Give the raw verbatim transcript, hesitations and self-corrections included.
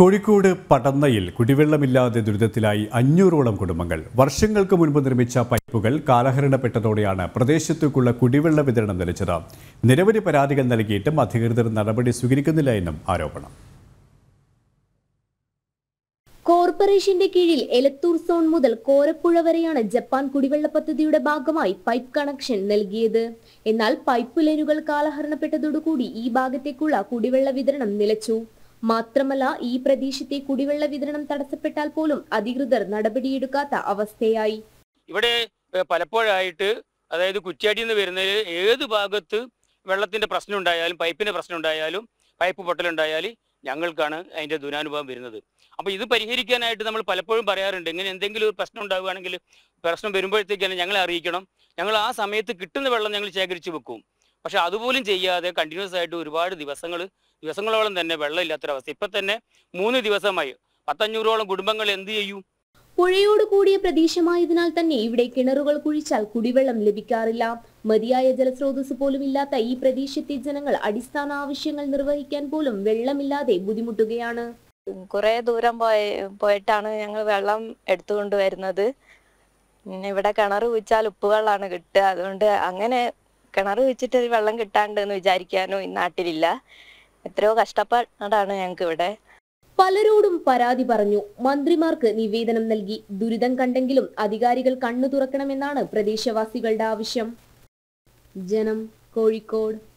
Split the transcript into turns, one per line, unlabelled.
കോഴിക്കോട് പടന്നയിൽ കുടിവെള്ളമില്ലാതെ ദുരിതത്തിലായി അഞ്ഞൂറോളം കുടുംബങ്ങൾ. വർഷങ്ങൾക്ക് മുൻപ് നിർമ്മിച്ച പൈപ്പുകൾ കാലഹരണപ്പെട്ടതോടെയാണ് പ്രദേശത്തേക്കുള്ള കുടിവെള്ള വിതരണം നിലച്ചത്. നിരവധി പരാതികൾ നൽകിയിട്ടും അധികൃതർ നടപടി സ്വീകരിക്കുന്നില്ല എന്നും ആരോപണം.
കോർപ്പറേഷന്റെ കീഴിൽ എലത്തൂർ സോൺ മുതൽ കോരപ്പുഴ വരെയാണ് ജപ്പാൻ കുടിവെള്ള പദ്ധതിയുടെ ഭാഗമായി പൈപ്പ് കണക്ഷൻ നൽകിയത്. എന്നാൽ പൈപ്പ് ലൈനുകൾ കാലഹരണപ്പെട്ടതോടുകൂടി ഈ ഭാഗത്തേക്കുള്ള കുടിവെള്ള വിതരണം നിലച്ചു. മാത്രമല്ല, ഈ പ്രദേശത്തെ കുടിവെള്ള വിതരണം തടസ്സപ്പെട്ടാൽ പോലും അധികൃതർ നടപടിയെടുക്കാത്ത അവസ്ഥയായി.
ഇവിടെ പലപ്പോഴായിട്ട് അതായത് കുറ്റ്യാടിയിൽ നിന്ന് വരുന്നതിൽ ഏത് ഭാഗത്ത് വെള്ളത്തിന്റെ പ്രശ്നം ഉണ്ടായാലും പൈപ്പിന്റെ പ്രശ്നം ഉണ്ടായാലും പൈപ്പ് പൊട്ടലുണ്ടായാൽ ഞങ്ങൾക്കാണ് അതിന്റെ ദുരാനുഭവം വരുന്നത്. അപ്പോൾ ഇത് പരിഹരിക്കാനായിട്ട് നമ്മൾ പലപ്പോഴും പറയാറുണ്ട്, ഇങ്ങനെ എന്തെങ്കിലും ഒരു പ്രശ്നം ഉണ്ടാവുകയാണെങ്കിൽ പ്രശ്നം വരുമ്പോഴത്തേക്കാണ് ഞങ്ങളെ അറിയിക്കണം. ഞങ്ങൾ ആ സമയത്ത് കിട്ടുന്ന വെള്ളം ഞങ്ങൾ ശേഖരിച്ച് വെക്കും. പക്ഷെ അതുപോലും ചെയ്യാതെ കണ്ടിന്യൂസ് ആയിട്ട് ഒരുപാട് ദിവസങ്ങൾ ദിവസങ്ങളോളം തന്നെ വെള്ളമില്ലാത്തൊരവസ്ഥ. ഇപ്പം തന്നെ മൂന്ന് ദിവസമായി പത്തഞ്ഞൂറോളം കുടുംബങ്ങൾ എന്ത് ചെയ്യും?
പുഴയോട് കൂടിയ പ്രദേശമായതിനാൽ തന്നെ ഇവിടെ കിണറുകൾ കുഴിച്ചാൽ കുടിവെള്ളം ലഭിക്കാറില്ല. മതിയായ ജലസ്രോതസ് പോലും ഇല്ലാത്ത ഈ പ്രദേശത്തെ ജനങ്ങൾ അടിസ്ഥാന ആവശ്യങ്ങൾ നിർവഹിക്കാൻ പോലും വെള്ളമില്ലാതെ ബുദ്ധിമുട്ടുകയാണ്.
കുറെ ദൂരം പോയി പോയിട്ടാണ് ഞങ്ങൾ വെള്ളം എടുത്തുകൊണ്ട് വരുന്നത്. ഇവിടെ കിണർ കുഴിച്ചാൽ ഉപ്പുവെള്ളമാണ് കിട്ടുക. അതുകൊണ്ട് അങ്ങനെ കിണർ കുഴിച്ചിട്ട് വെള്ളം കിട്ടാണ്ട് എന്ന് വിചാരിക്കാനോ ഈ നാട്ടിലില്ല. എത്രയോ കഷ്ടപ്പാടാണ് ഞങ്ങൾക്ക് ഇവിടെ.
പലരോടും പരാതി പറഞ്ഞു, മന്ത്രിമാർക്ക് നിവേദനം നൽകി. ദുരിതം കണ്ടെങ്കിലും അധികാരികൾ കണ്ണു തുറക്കണമെന്നാണ് പ്രദേശവാസികളുടെ ആവശ്യം. ജനം, കോഴിക്കോട്.